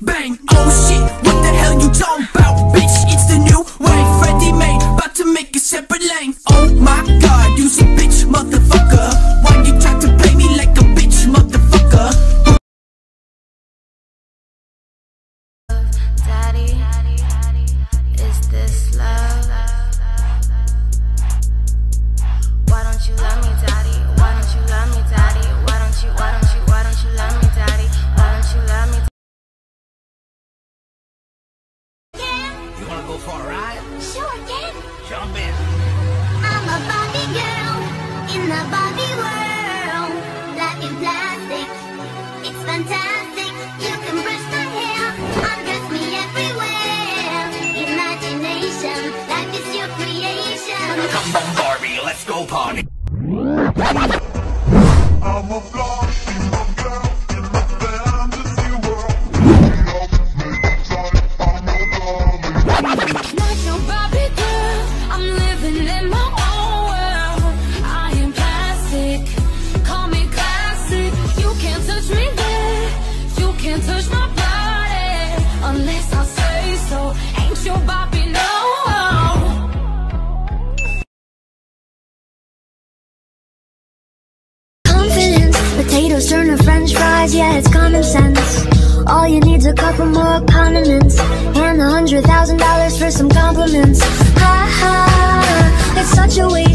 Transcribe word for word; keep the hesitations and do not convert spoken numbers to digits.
bang. Oh shit, what the hell you talking about, bitch? It's the new wave, ready made, about to make a separate lane. Oh my god, you a bitch, motherfucker. Why you try to play me like a bitch, motherfucker? Daddy, is this love? Why don't you love me, daddy? Why don't you love me, daddy? Why don't you, why don't you, why don't you love me, daddy? Why don't you love me? You wanna go for a ride? Sure, kid. Jump in. I'm a Barbie girl in the Barbie world. Life in plastic, it's fantastic. You can brush my hair, undress me everywhere. Imagination, life is your creation. Come on, Barbie, let's go party. I'm a flying girl in the fantasy world. Not your Barbie girl, I'm living in my own world. I am plastic, call me classic. You can't touch me there, you can't touch my body unless I say so. Ain't your Barbie, no. Confidence, potatoes turn to french fries, yeah, it's common sense. All you need's a couple more condiments and a hundred thousand dollars for some compliments. Ha ha, it's such a waste.